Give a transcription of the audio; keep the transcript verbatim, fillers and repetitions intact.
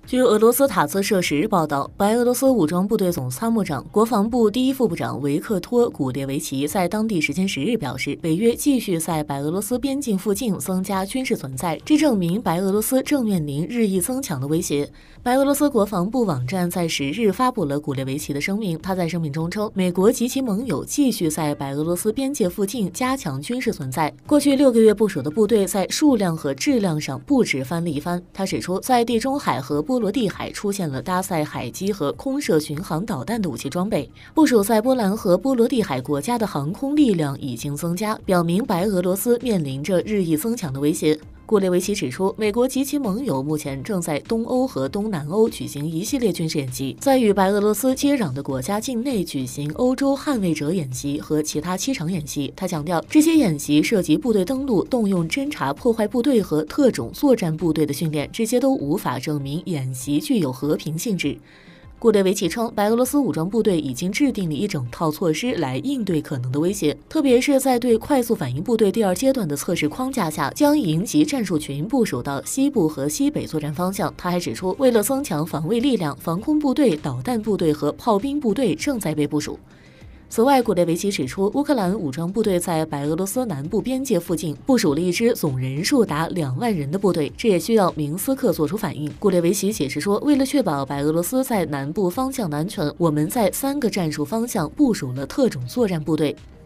据俄罗斯塔斯社十日报道，白俄罗斯武装部队总参谋长、国防部第一副部长维克托·古列维奇在当地时间十日表示，北约继续在白俄罗斯边境附近增加军事存在，这证明白俄罗斯正面临日益增强的威胁。白俄罗斯国防部网站在十日发布了古列维奇的声明，他在声明中称，美国及其盟友继续在白俄罗斯边界附近加强军事存在。过去六个月部署的部队在数量和质量上不止翻了一番。他指出，在地中海和波罗的海出现了搭载海基和空射巡航导弹的武器装备，部署在波兰和波罗的海国家的航空力量已经增加，表明白俄罗斯面临着日益增强的威胁。古列维奇指出，美国及其盟友目前正在东欧和东南欧举行一系列军事演习，在与白俄罗斯接壤的国家境内举行欧洲捍卫者演习和其他七场演习。他强调，这些演习涉及部队登陆、动用侦察破坏部队和特种作战部队的训练，这些都无法证明演习具有和平性质。古列维奇称，白俄罗斯武装部队已经制定了一整套措施来应对可能的威胁，特别是在对快速反应部队第二阶段的测试框架下，将营级战术群部署到西部和西北作战方向。他还指出，为了增强防卫力量，防空部队、导弹部队和炮兵部队正在被部署。此外，古列维奇指出，乌克兰武装部队在白俄罗斯南部边界附近部署了一支总人数达两万人的部队，这也需要明斯克做出反应。古列维奇解释说，为了确保白俄罗斯在南部方向的安全，我们在三个战术方向部署了特种作战部队。